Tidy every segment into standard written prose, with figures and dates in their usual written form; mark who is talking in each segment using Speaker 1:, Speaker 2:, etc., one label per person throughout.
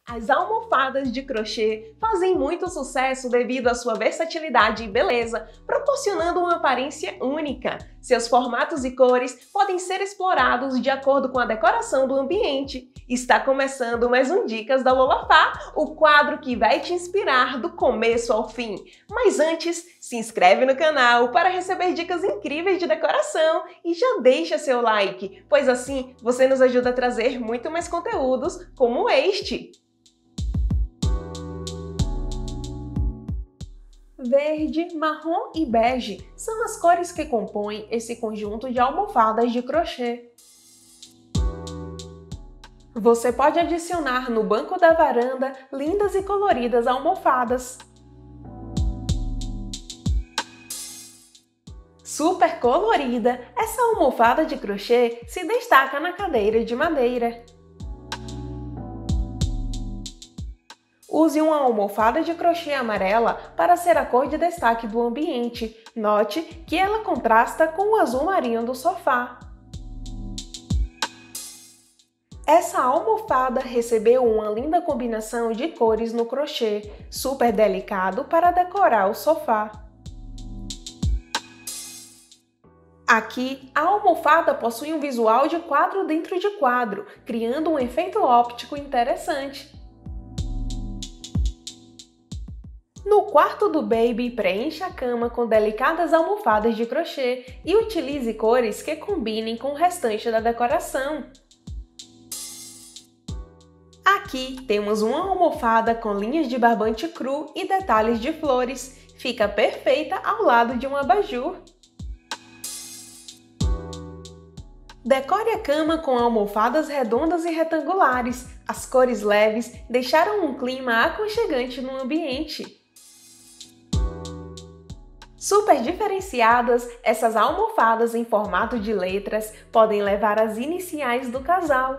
Speaker 1: As almofadas de crochê fazem muito sucesso devido à sua versatilidade e beleza, proporcionando uma aparência única. Seus formatos e cores podem ser explorados de acordo com a decoração do ambiente. Está começando mais um Dicas da Lolafá, o quadro que vai te inspirar do começo ao fim. Mas antes, se inscreve no canal para receber dicas incríveis de decoração e já deixa seu like, pois assim você nos ajuda a trazer muito mais conteúdos como este. Verde, marrom e bege são as cores que compõem esse conjunto de almofadas de crochê. Você pode adicionar no banco da varanda lindas e coloridas almofadas. Super colorida, essa almofada de crochê se destaca na cadeira de madeira. Use uma almofada de crochê amarela para ser a cor de destaque do ambiente. Note que ela contrasta com o azul marinho do sofá. Essa almofada recebeu uma linda combinação de cores no crochê, super delicado para decorar o sofá. Aqui, a almofada possui um visual de quadro dentro de quadro, criando um efeito óptico interessante. No quarto do baby, preencha a cama com delicadas almofadas de crochê e utilize cores que combinem com o restante da decoração. Aqui temos uma almofada com linhas de barbante cru e detalhes de flores. Fica perfeita ao lado de um abajur. Decore a cama com almofadas redondas e retangulares. As cores leves deixaram um clima aconchegante no ambiente. Super diferenciadas, essas almofadas em formato de letras podem levar as iniciais do casal.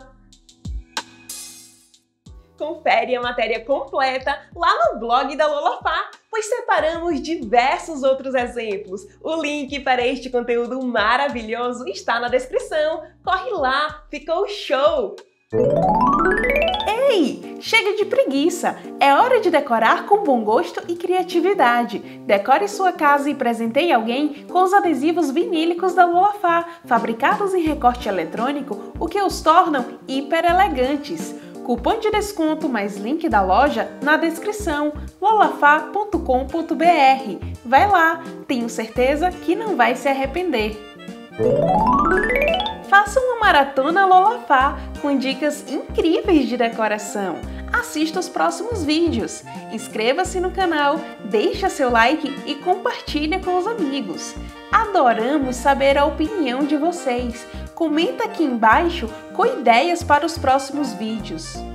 Speaker 1: Confere a matéria completa lá no blog da Lolafá, pois separamos diversos outros exemplos. O link para este conteúdo maravilhoso está na descrição. Corre lá, ficou show! Ei, chega de preguiça! É hora de decorar com bom gosto e criatividade. Decore sua casa e presenteie alguém com os adesivos vinílicos da Lolafá, fabricados em recorte eletrônico, o que os tornam hiper elegantes. Cupom de desconto mais link da loja na descrição, lolafá.com.br. Vai lá, tenho certeza que não vai se arrepender. Faça uma maratona Lolafá com dicas incríveis de decoração. Assista os próximos vídeos. Inscreva-se no canal, deixa seu like e compartilhe com os amigos. Adoramos saber a opinião de vocês. Comenta aqui embaixo com ideias para os próximos vídeos.